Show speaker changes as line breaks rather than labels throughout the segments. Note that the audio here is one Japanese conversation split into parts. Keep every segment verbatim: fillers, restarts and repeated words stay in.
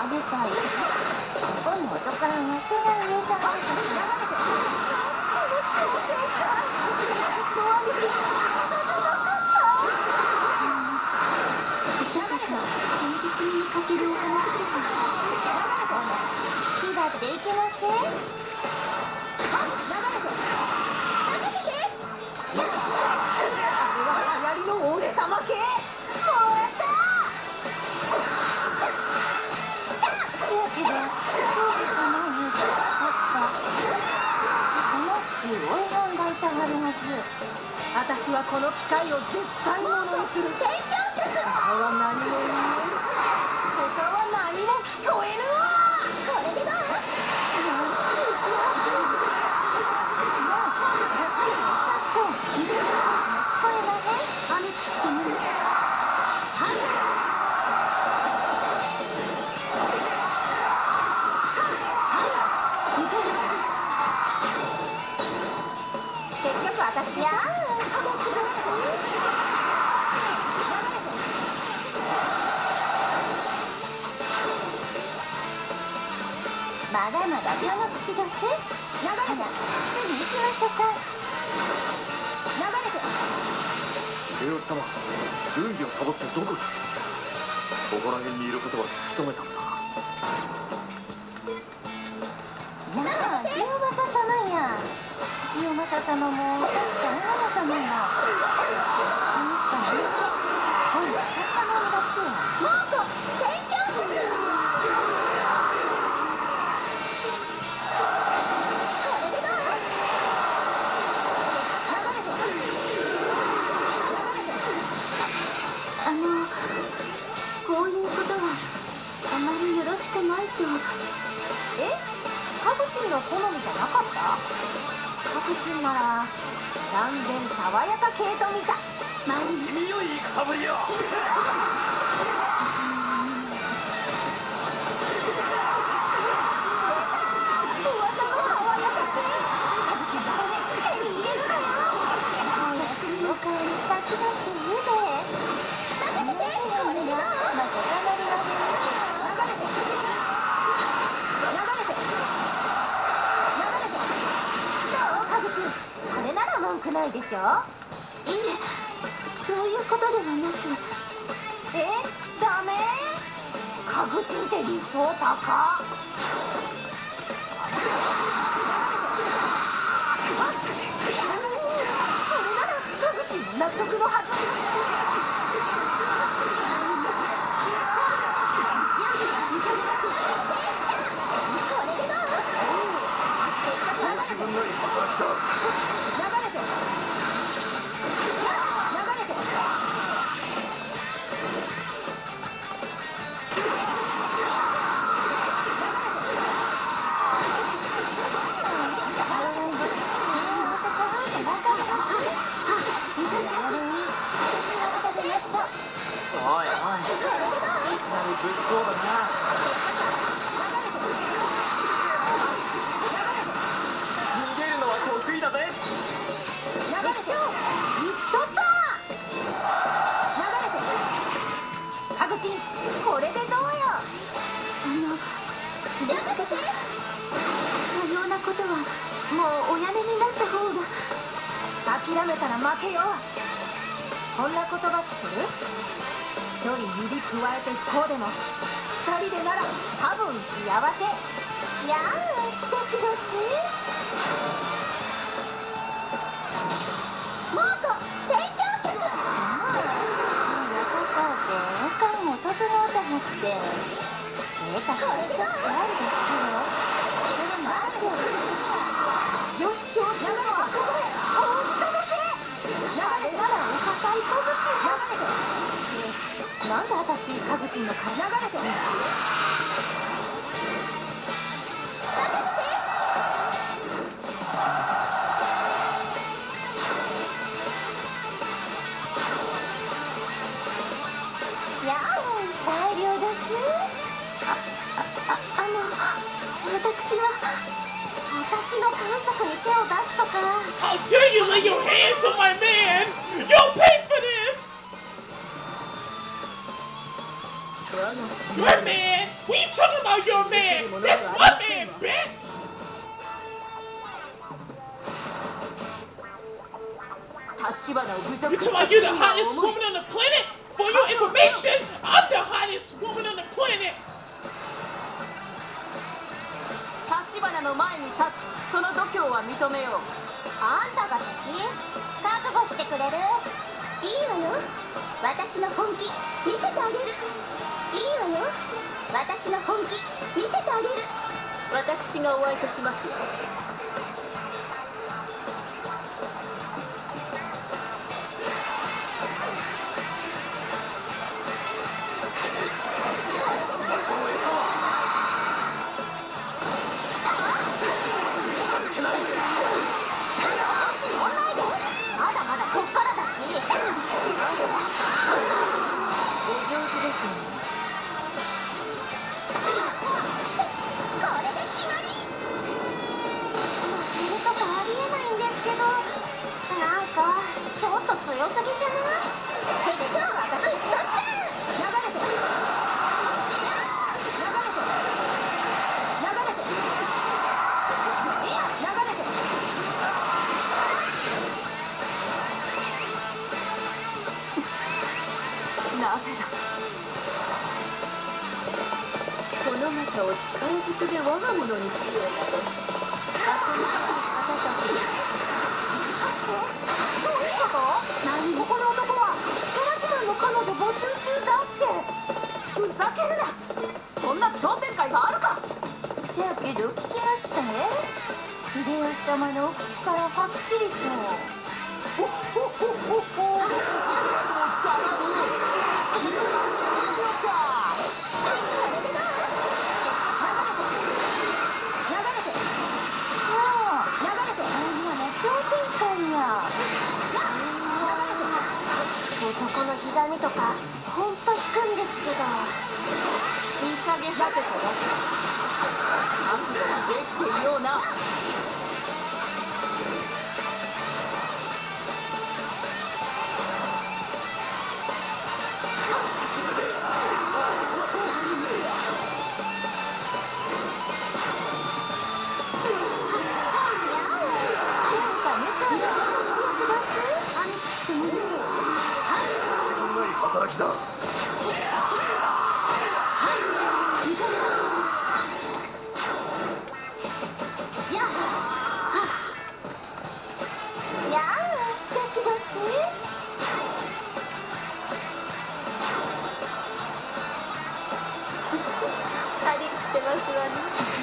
あげたい。ここにお宝が手が入れたはずだ。かけるお話だ。火だっていけません。流行りの王子様系。もらった。いやけど、そうじゃないよ。確かこの中追い犯がいたはるはず。私はこの機械を絶対ものにする。他は何も言えない。他は何も聞こえぬわ。これでどう？結局私や。まだまだ病の口だせ。流れて。次行きましょうか。流れて。
秀吉様、軍議をサボってどこに？ここら辺にいることは突き止めたのだ。
なあ、清正様や。清正様も確か長野様が。あの人の家、今度は作家のんだっちや。もっと勉強する。あの、こういうことはあまりよろしくないと。え？カグチンの好みじゃなかった？カグチンなら断然爽やか系と見た。
君よいいかぶりよ。
噂の爽やか系。カグチンの骨手に入れるのよ。早くお帰り先だって言うで。これなら文句ないでしょ。いえ、そういうことではなく。え、ダメ？カグチンって理想高。これならカグチンも納得のはず。
自分のいい働きだ。
流れて。流れて。
おいおい、いきなりぶっこうだな。逃げるのは得意だぜ。
流れて。行きとった。流れて。カグチン、これでどうよ。あの、やめて。さようなことはもうおやめになった方が。諦めたら負けよ。こんな言葉する？一人指くわえて不幸でも二人でなら多分幸せ。やあ、素敵だし。もっと勉強する。ああ、優しそうでおかんを整おうと思って。ええかしらちょっとあるですけど。それもあって。よし、今日長野はここへ。おうち届け。あれならお堅い小口よ。なんで私カグチンの顔流れてるんだ。やあ、大量です。あ、あ、あの、私は私の探索に手を出すとか。
How dare you lay your hands on my man! You'll pay for this! Your man? What are you talking about your man. That's my man, bitch. You talking about you're the hottest woman on the planet? For your information, I'm the hottest woman on the planet.
立花の前に立つその度胸は認めよう。あんたが敵？覚悟してくれる？いいわよ。私の本気見せてあげる。いいわよ。私の本気見せてあげる。私がお相手しますよ。なぜだ。この中を力ずくで我が物にしようなど。あとに肩たき。どういうこと？何もこの男はキャラクターの彼女募集中だって。ふざけるな。そんな商店会があるか。じゃけど聞きましたね。秀吉様のお口からはっきりと。ほっほっほっほっほ。男の膝みとかほんと低いんですけどいい加減させてよ。覚悟はできていような。
働きだ。
張り切ってますわね。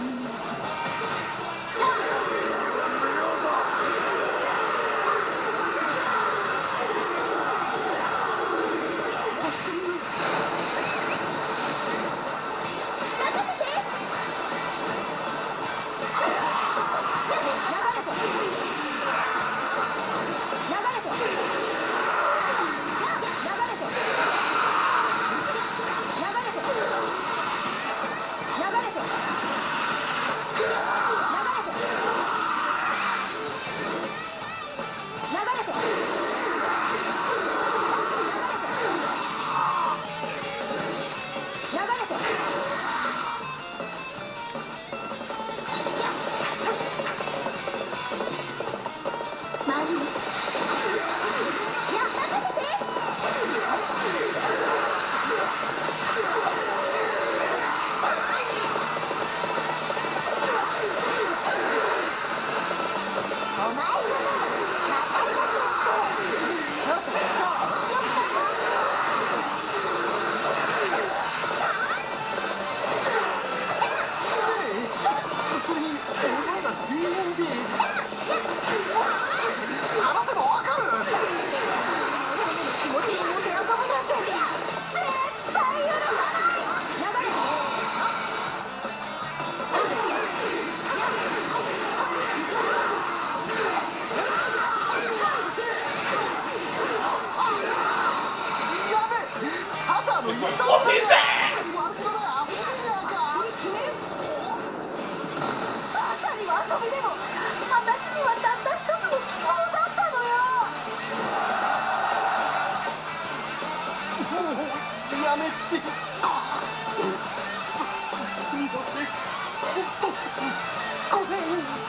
Whoop his ass!
やめて。 にとってごめん。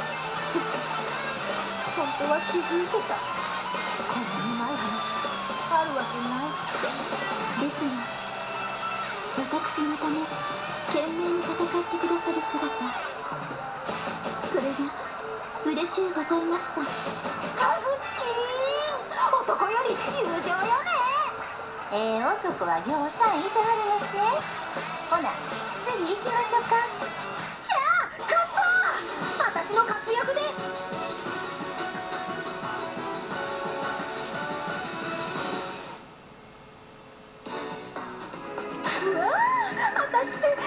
本当は気づいてた。こんなにない話あるわけない。ですが私のため懸命に戦ってくださる姿、それが嬉しゅうございました。カブキン、男より友情よね。ええ男はぎょうさんいてはりません。ほな次行きましょうか。じゃあカッパ、私の活躍で。うわあ、私って